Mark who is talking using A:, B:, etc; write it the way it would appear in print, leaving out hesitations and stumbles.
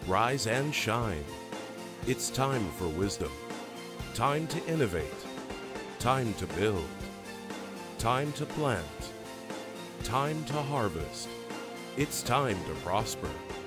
A: rise and shine. It's time for wisdom, time to innovate, time to build, time to plant, time to harvest. It's time to prosper.